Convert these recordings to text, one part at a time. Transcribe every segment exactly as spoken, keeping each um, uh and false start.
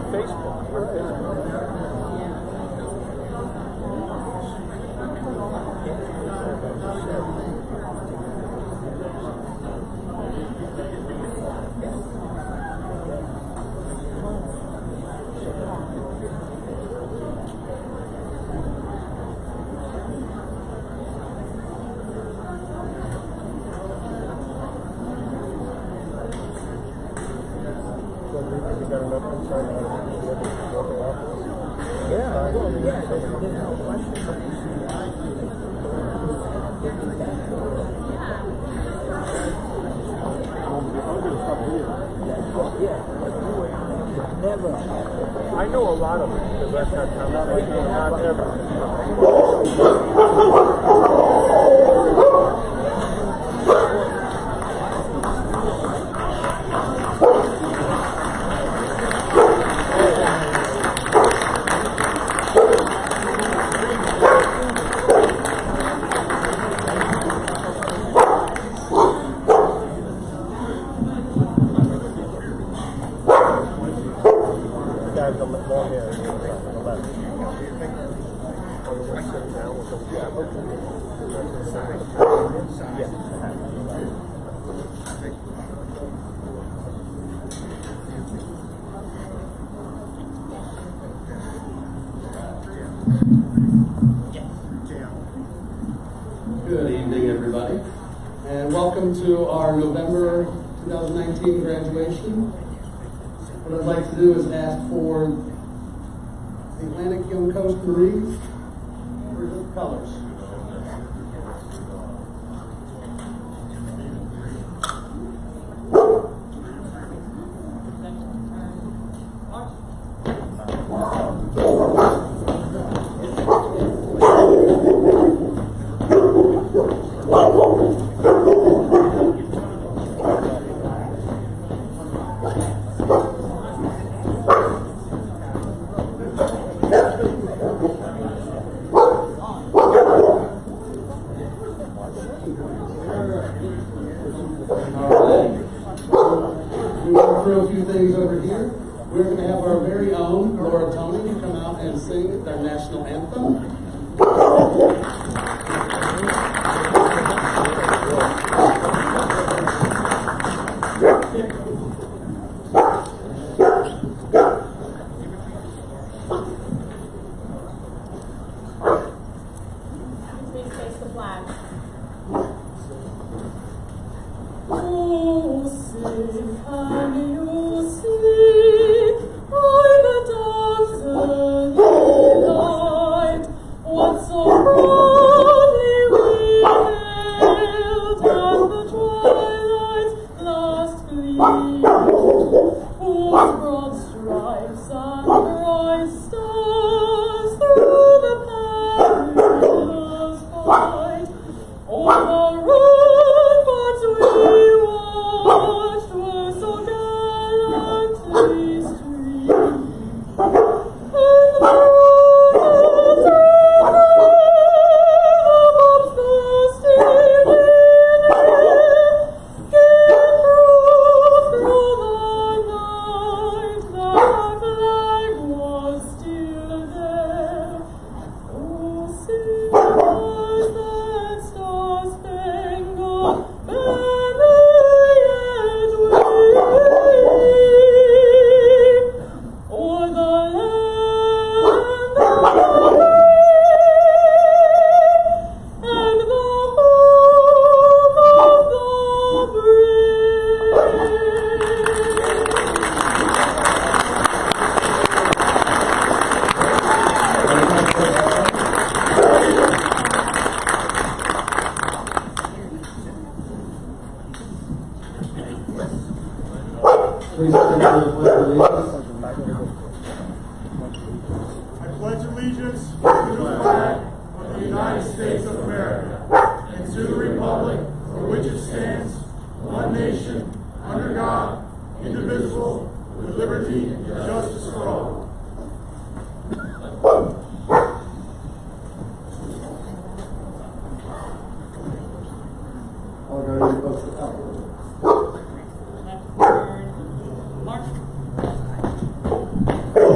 I know a lot of it because that's not conversation, not ever. Good evening, everybody, and welcome to our November twenty nineteen graduation. What I'd like to do is ask for the Atlantic Young Coast Marines for the colors. Throw a few things over here. We're going to have our very own Laura Tony come out and sing their national anthem. Please face the flag. Oh, sing, can you see by the dawn's early light what so proudly we hailed as the twilight's last gleam, whose broad stripes and bright stars through the perilous fight over ramparts we watched were so gallantly streamed, and the rockets of the bombs bursting in air gave proof through the night that our flag was still there. Oh, sing was that star-spangled banner yet wave o'er the land of the brave and the home of the brave. Please stand for the pledge of allegiance. I pledge allegiance to the flag of the United States of America and to the republic for which it stands, one nation, under God, indivisible, with liberty and justice for all. I'll go to your folks to help. Left turn, march.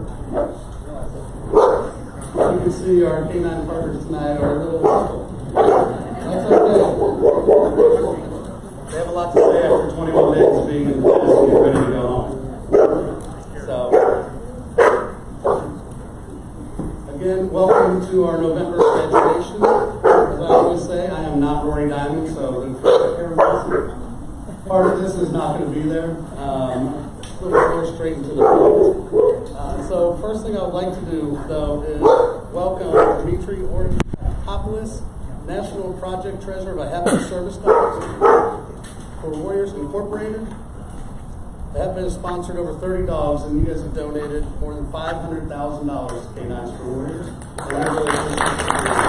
You can see our K nine partners tonight are a little simple. That's okay. They have a lot to say after twenty-one days of being in the business and get ready to go home. So, again, welcome to our November graduation. As I always say, I am not Rory Diamond, so the part of this is not going to be there. Um, Let's go straight into the point. Uh, so, first thing I would like to do, though, is welcome Dimitri Ortopoulos, National Project Treasurer of HEPA Service Dogs for Warriors Incorporated. The HEPA has sponsored over thirty dogs, and you guys have donated more than five hundred thousand dollars to K nines for Warriors. And I really appreciate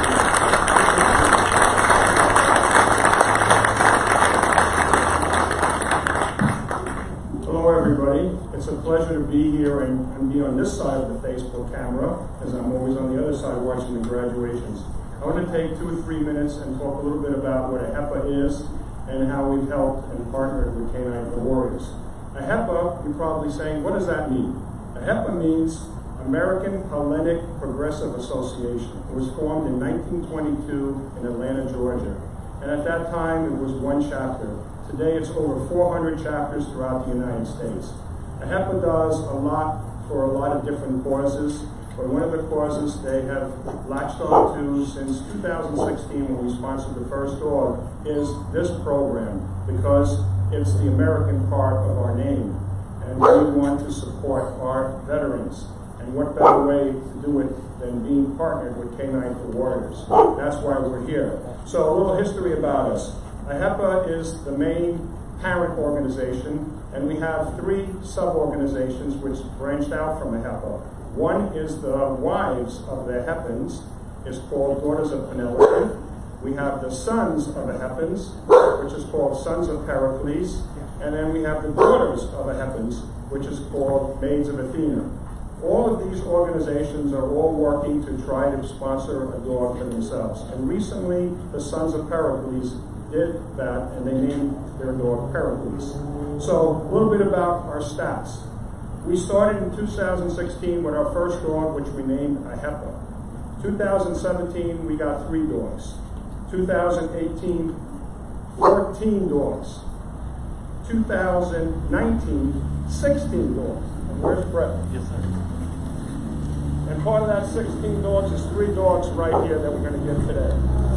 Hello, everybody. It's a pleasure to be here and, and be on this side of the Facebook camera, as I'm always on the other side watching the graduations. I want to take two or three minutes and talk a little bit about what a HEPA is and how we've helped and partnered with K nine for Warriors. A HEPA, you're probably saying, what does that mean? A HEPA means American Hellenic Progressive Association. It was formed in nineteen twenty-two in Atlanta, Georgia. And at that time, it was one chapter. Today, it's over four hundred chapters throughout the United States. A HEPA does a lot for a lot of different causes, but one of the causes they have latched on to since two thousand sixteen, when we sponsored the first dog, is this program, because it's the American part of our name, and we want to support our veterans. And what better way to do it than being partnered with K nine for Warriors? That's why we're here. So a little history about us. A HEPA is the main parent organization, and we have three sub-organizations which branched out from a HEPA. One is the wives of the HEPANs. It's called Daughters of Penelope. We have the sons of the HEPANs, which is called Sons of Pericles. And then we have the daughters of the HEPANs, which is called Maids of Athena. All of these organizations are all working to try to sponsor a dog for themselves. And recently, the Sons of Pericles did that, and they named their dog Pericles. So, a little bit about our stats. We started in two thousand sixteen with our first dog, which we named a HEPA. two thousand seventeen, we got three dogs. two thousand eighteen, fourteen dogs. two thousand nineteen, sixteen dogs. And where's Brett? Yes, sir. And part of that sixteen dogs is three dogs right here that we're going to give today.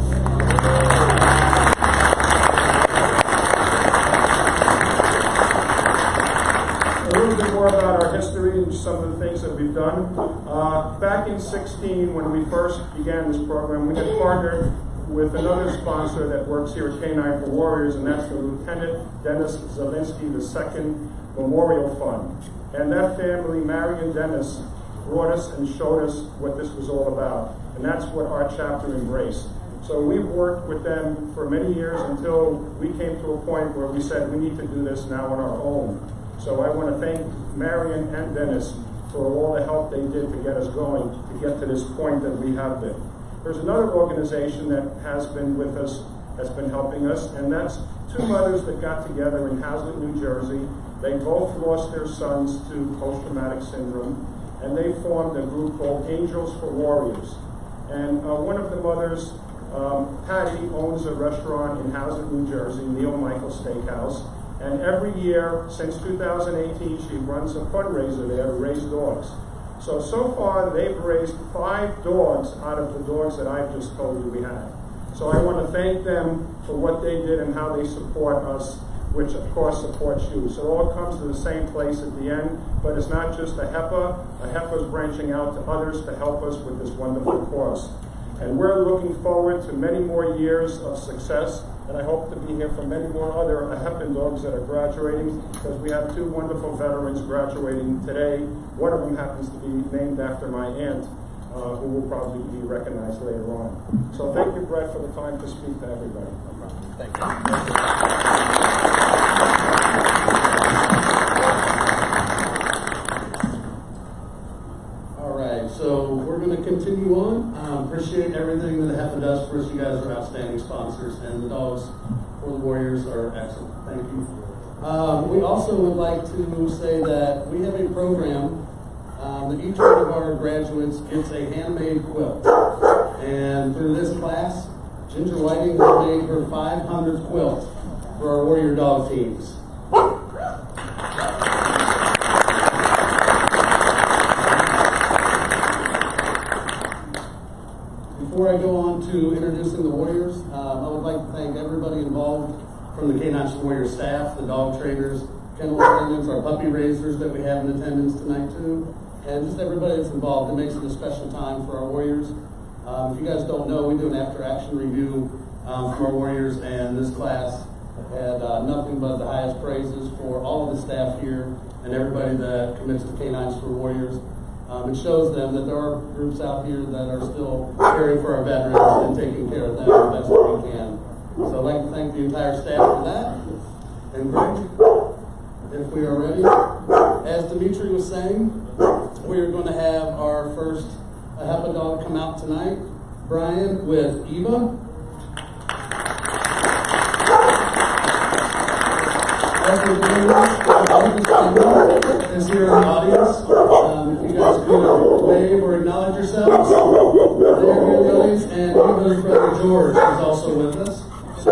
A little bit more about our history and some of the things that we've done. Uh, back in sixteen, when we first began this program, we had partnered with another sponsor that works here at K nine for Warriors, and that's the Lieutenant Dennis Zelinsky the Second Memorial Fund. And that family, Mary and Dennis, brought us and showed us what this was all about. And that's what our chapter embraced. So we've worked with them for many years until we came to a point where we said we need to do this now on our own. So I want to thank Marion and Dennis for all the help they did to get us going, to get to this point that we have been. There's another organization that has been with us, that's been helping us, and that's two mothers that got together in Hazlet, New Jersey. They both lost their sons to post-traumatic syndrome, and they formed a group called Angels for Warriors. And uh, one of the mothers, um, Patty, owns a restaurant in Hazlet, New Jersey, Neil Michael Steakhouse. And every year, since two thousand eighteen, she runs a fundraiser there to raise dogs. So, so far, they've raised five dogs out of the dogs that I've just told you we had. So I want to thank them for what they did and how they support us, which of course supports you. So it all comes to the same place at the end, but it's not just a HEPA. A HEPA is branching out to others to help us with this wonderful cause. And we're looking forward to many more years of success, and I hope to be here for many more other HEPA dogs that are graduating, because we have two wonderful veterans graduating today. One of them happens to be named after my aunt, uh, who will probably be recognized later on. So thank you, Brett, for the time to speak to everybody. No problem. Thank you. All right, so we're going to continue on. Um, appreciate everything that HEPA does for us. You guys are outstanding sponsors, and the dogs for the Warriors are excellent. Thank you. Um, we also would like to say that we have a program um, that each one of our graduates gets a handmade quilt. And through this class, Ginger Whiting has made her five hundredth quilt for our Warrior Dog teams. Before I go on to introducing the Warriors, um, I would like to thank everybody involved from the K nine s Warrior staff, the dog trainers, kennel attendants, our puppy raisers that we have in attendance tonight too, and just everybody that's involved. It makes it a special time for our Warriors. Um, if you guys don't know, we do an after-action review um, for our Warriors, and this class had uh, nothing but the highest praises for all of the staff here and everybody that commits to K nine s for Warriors. Um, it shows them that there are groups out here that are still caring for our veterans and taking care of them the best we can. So I'd like to thank the entire staff for that. And Greg, if we are ready, as Dimitri was saying, we are going to have our first A H E P A dog come out tonight. Brian with Eva. As we're doing this, all this family is here in the audience. Um, if you guys could wave or acknowledge yourselves. They're here, ladies, and Eva's brother George is also with us.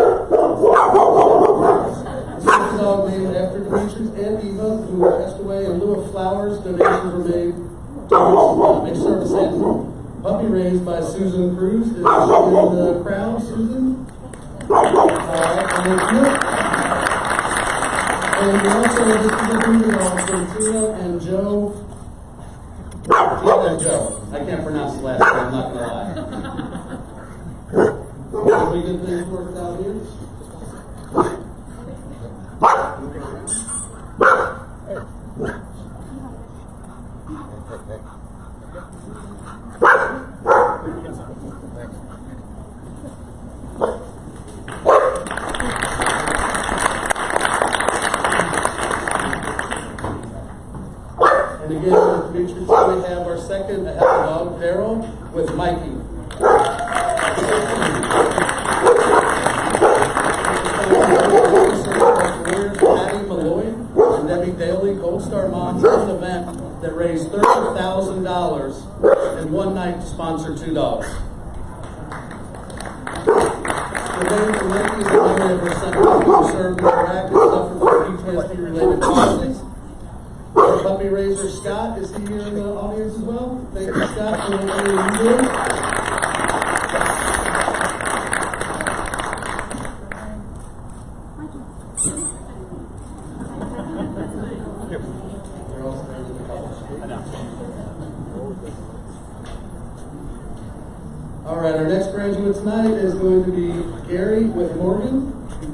This is a dog named after Dimitri and Eva, who passed away. In lieu of flowers, donations were made to make service animal. Puppy raised by Susan Cruz. Is she in the crowd, Susan? All right, thank you. And we also have this is for Tina and Joe. Tina and Joe. I can't pronounce the last name, I'm not going to lie. Have we good things worked out here? And again, with Dimitri, we have our second A H E P A dog, Daryl, with Mikey. Patty Malloy and Debbie Daly, Gold Star Moms, this event that raised thirty thousand dollars in one night to sponsor two dogs. The day for Mikey is the memory of her son who served in Iraq and suffered from P T S D-related traumas. Our puppy raiser, Scott, is he here in the audience as well? Thank you, Scott, for what you do. All right, our next graduate tonight is going to be Gary with Morgan.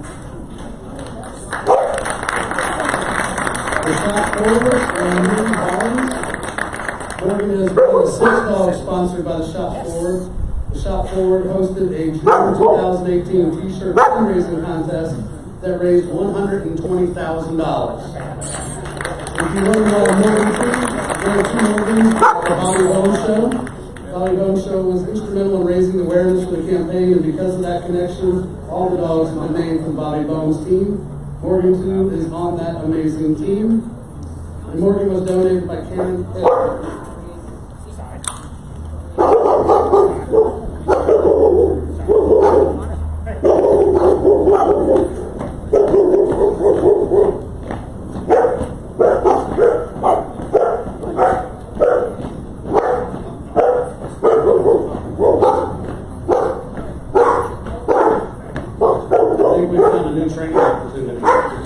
The shop forward and Morgan Barnes. Morgan is one of the six dogs sponsored by the Shop Forward. The Shop Forward hosted a June two thousand eighteen t-shirt fundraising contest that raised one hundred twenty thousand dollars. If you want to know Morgan too, there are two Morgans at the Bobby Bones Show. Bobby Bones Show was instrumental in raising awareness for the campaign, and because of that connection, all the dogs have been named for the Bobby Bones team. Morgan too is on that amazing team. And Morgan was donated by Karen Pitt. I think we found a new training opportunity.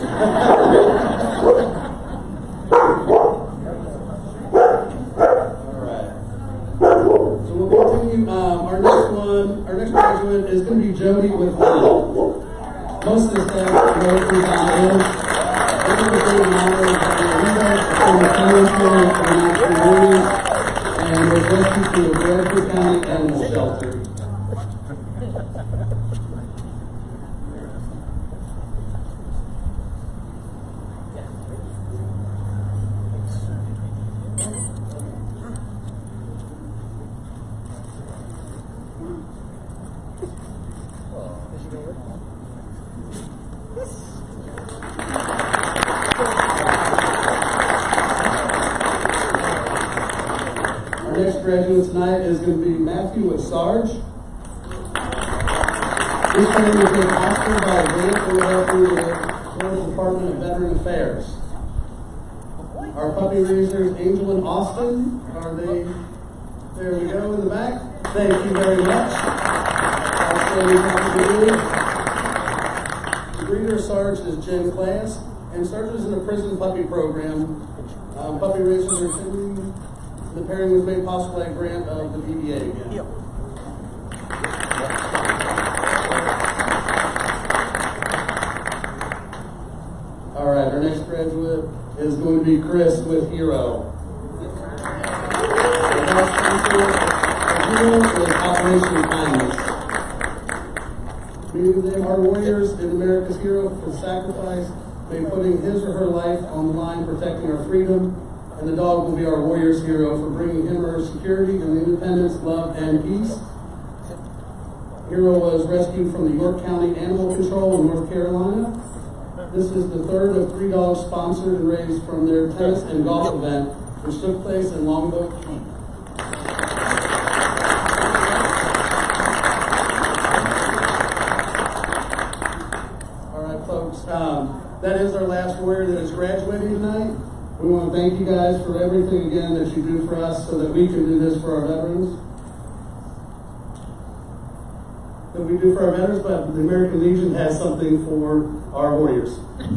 Is going to be Jody with Will. Most of the staff knows who Will is. This is a big honor from the National Warriors and we're rescued to the Bradford County Animal Shelter. next graduate tonight is going to be Matthew with Sarge. This training was made possible by a grant that we have through the Florida Department of Veteran Affairs. Our puppy raisers, Angel and Austin, are they? There we go in the back. Thank you very much. Outstanding puppy breeder. The breeder Sarge is Jen Class, and Sarge is in a prison puppy program. Um, puppy raisers are attending. The pairing was made possible by a grant of the V B A again. Yep. All right, our next graduate is going to be Chris with Hero. Hero is Operation Kindness. Meaning they are warriors in America's hero for sacrifice, by putting his or her life on the line, protecting our freedom, and the dog will be our warrior's hero for bringing him or her security and independence, love, and peace. Hero was rescued from the York County Animal Control in North Carolina. This is the third of three dogs sponsored and raised from their tennis and golf event, which took place in Longboat Key. All right, folks, um, that is our last warrior that is graduating tonight. We want to thank you guys for everything again that you do for us so that we can do this for our veterans. That we do for our veterans, but the American Legion has something for our warriors.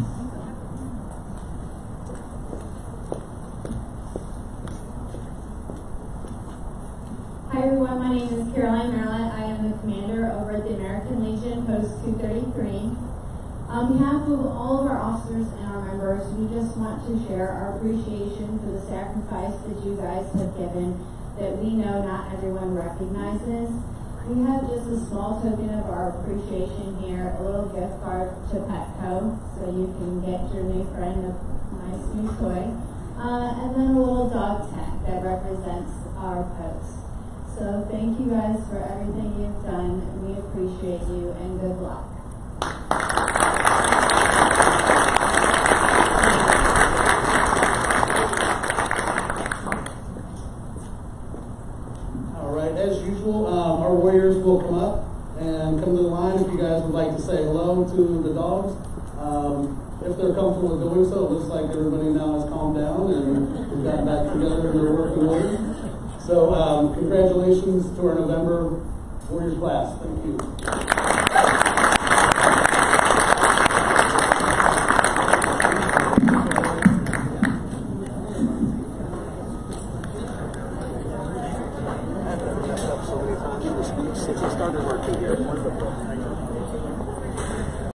Hi everyone, my name is Caroline Merlett. I am the commander over at the American Legion, Post two thirty-three. On behalf of all of our officers and our members, we just want to share our appreciation for the sacrifice that you guys have given that we know not everyone recognizes. We have just a small token of our appreciation here, a little gift card to Petco, so you can get your new friend a nice new toy, uh, and then a little dog tag that represents our post. So thank you guys for everything you've done. We appreciate you, and good luck. As usual, um, our warriors will come up and come to the line if you guys would like to say hello to the dogs. Um, if they're comfortable with doing so, it looks like everybody now has calmed down and we've gotten back together in their working order. So um, congratulations to our November Warriors class. Thank you. Since I started working here, wonderful.